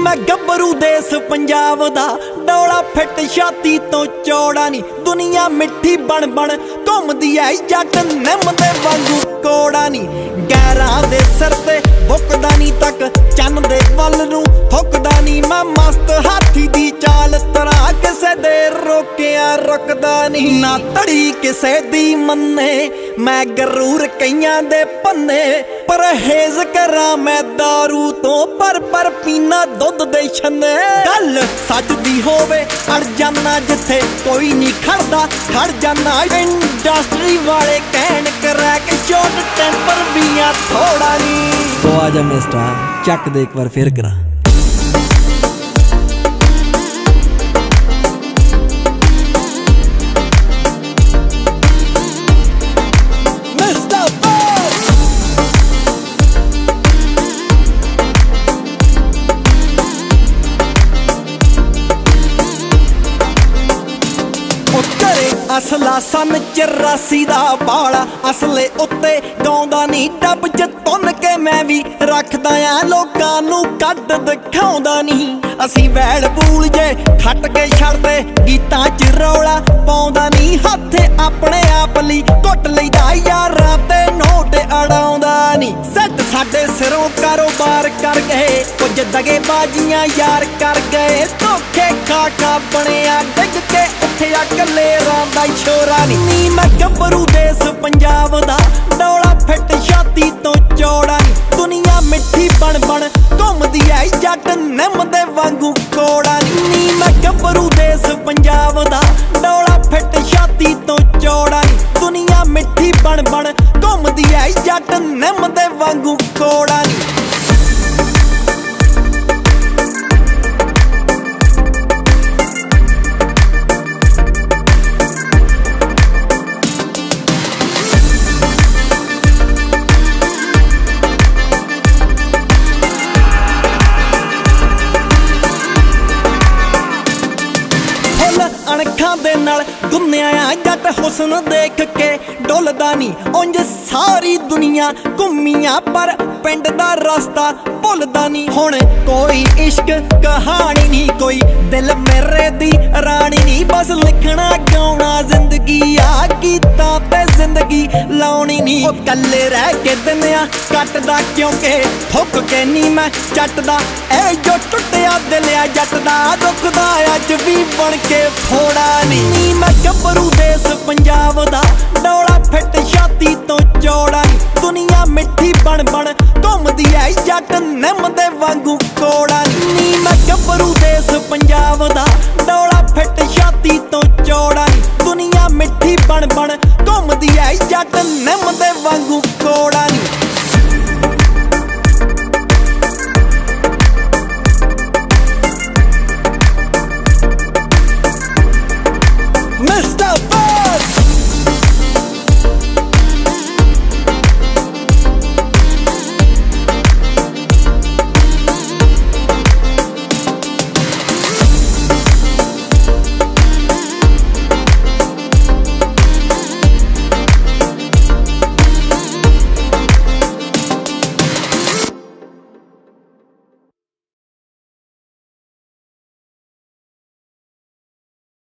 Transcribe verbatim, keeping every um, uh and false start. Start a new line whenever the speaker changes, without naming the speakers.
मैं गब्बरू देश पंजाब दा डोला फिट छाती तो चौड़ा नी। दुनिया मिठी बन बन घुमदी है जट निम दे वांगू कोड़ा नी। गैरां दे सिर ते बुकदा नी तक चन्न दे वल नूं थुकदा नी। मैं मस्त हाथी दी चाल तरा किसे दे रोकिया रुकदा नी। ना तड़ी किसे दी मन्ने मैं गरूर कईयां दे पन्ने। परहेज करा मैं दारू तो पर पर पीना दुध दे छन्ने। गल सच दी होवे अड़ जाना जिथे कोई नहीं खड़दा खड़ जाना। इंडस्ट्री वाले कहन करा के शॉर्ट टेंपर भी आ थोड़ा नी। तो आजा मिस्टर चक दे एक बार फिर करा। असला सन चौरासी दा बाला असले उत्ते गाउंदा नी। डब च तुन के मैं भी रखदा आ लोकां नूं कड्ड दिखाउंदा नी। असी वैल बूल जे खट के छड़दे गीतां च रौला पाउंदा नी। हत्थे अपने आप लई घुट लईदा यारां ते नोट अड़ाउंदा नी। सट साडे सिरों कारोबार कर गए कुछ दगे बाजियां यार कर गए। धोखे खा खा बणिया डिग के उत्थे अकले रांदा छोरा नी। मैं गब्बरू देश पंजाब दा डोला फिट छाती तो चौड़ा नी। दुनिया मिठी बन बन घुमदी है जट निम दे वांगू कोड़ा नी। मैं गब्बरू देश पंजाब दा डोला फिट छाती तो चौड़ा नी। दुनिया मिठी बन बन घुमदी है जट निम दे वांगू कोड़ा नी। अणखां दे नाल गुन्निया जट हुसन देख के डुलदा नी। उंज सारी दुनिया घुम्मिया पर पिंड दा रास्ता भुलदा नी। हुण कोई इश्क कहानी नी कोई दिल मेरे दी रानी नी। बस लिखना गाउणा जिंदगी आ गीतां ते जिंदगी लाउणी नी। ओ कल्ले रह के दिनिया कटदा क्योंकि थुक के नी मैं चटदा। ए जो टुटिया दिल आ जट दा दुखदा अज भी बन के थोड़ा नी। मैं गब्बरू देश पंजाब दा डोला फिट छाती तो चौड़ा नी। दुनिया मिठी बन बन घुमदी है जट निम दे वांगू कोड़ा नी। मैं गब्बरू देश पंजाब दा डोला फिट छाती तो चौड़ा नी। दुनिया मिठी बन बन घुमदी है जट निम दे वांगू कोड़ा नी।